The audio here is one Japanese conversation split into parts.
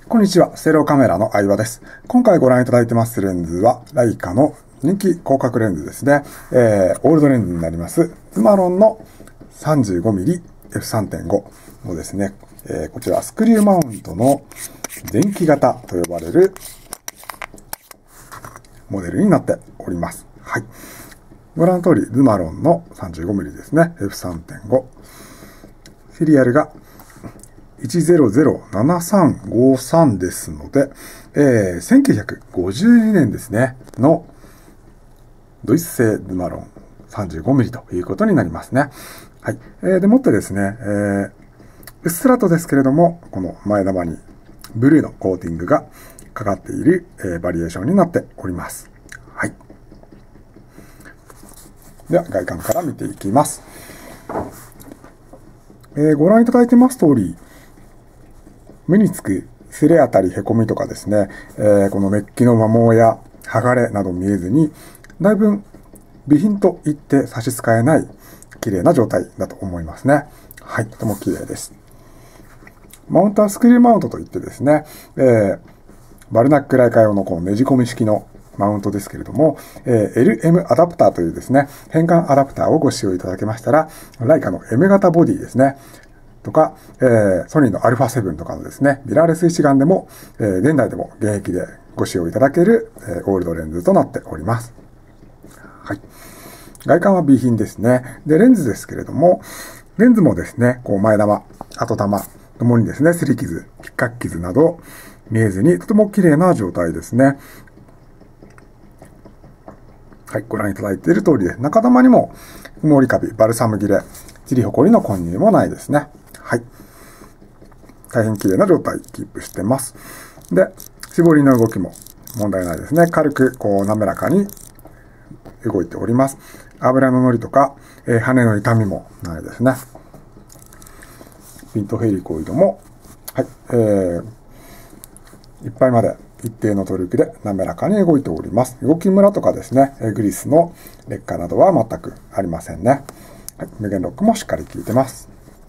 こんにちは、ステレオカメラの相葉です。今回ご覧いただいてますレンズは、ライカの人気広角レンズですね。オールドレンズになります、ズマロンの 35mm F3.5 のですね、こちらスクリューマウントの電気型と呼ばれるモデルになっております。はい。ご覧の通り、ズマロンの 35mm ですね、F3.5。シリアルが1007353ですので、1952年ですね、のドイツ製ズマロン 35mm ということになりますね。はい。でもってですね、うっすらとですけれども、この前玉にブルーのコーティングがかかっている、バリエーションになっております。はい。では、外観から見ていきます。ご覧いただいてます通り、目につく擦れあたりへこみとかですね、このメッキの摩耗や剥がれなど見えずに、だいぶ備品と言って差し支えない綺麗な状態だと思いますね。はい、とても綺麗です。マウントはスクリューマウントといってですね、バルナックライカ用のこのねじ込み式のマウントですけれども、LM アダプターというですね、変換アダプターをご使用いただけましたら、ライカの M 型ボディですね、とか、ソニーの α7 とかのですね、ミラーレス一眼でも、現代でも現役でご使用いただける、オールドレンズとなっております。はい。外観は備品ですね。で、レンズですけれども、レンズもですね、こう前玉、後玉ともにですね、擦り傷、引っかき傷など見えずに、とても綺麗な状態ですね。はい、ご覧いただいている通りで、中玉にも曇りカビ、バルサム切れ、チリホコリの混入もないですね。はい。大変綺麗な状態キープしてます。で、絞りの動きも問題ないですね。軽くこう滑らかに動いております。油ののりとか、羽の痛みもないですね。ピントヘリコイドも、はい、いっぱいまで一定のトルクで滑らかに動いております。動きムラとかですね、グリスの劣化などは全くありませんね。はい、無限ロックもしっかり効いてます。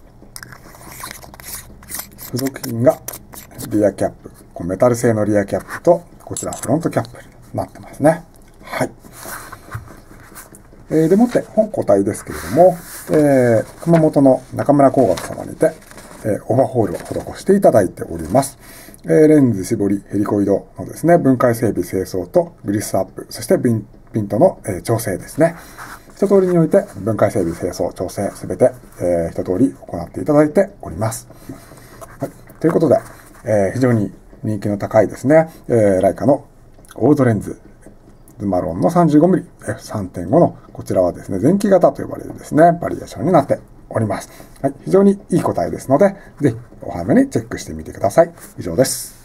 付属品がリアキャップ、メタル製のリアキャップと、こちらフロントキャップになってますね。はい。でもって本個体ですけれども、熊本の中村工学様にて、オーバーホールを施していただいております。レンズ絞りヘリコイドのですね、分解整備清掃とグリスアップ、そしてピントの、調整ですね。一通りにおいて分解整備清掃、調整すべて、一通り行っていただいております。はい、ということで、非常に人気の高いですね、ライカのオールドレンズ、ズマロンの 35mm F3.5 のこちらはですね、前期型と呼ばれるですね、バリエーションになっております。はい、非常にいい個体ですので、ぜひお早めにチェックしてみてください。以上です。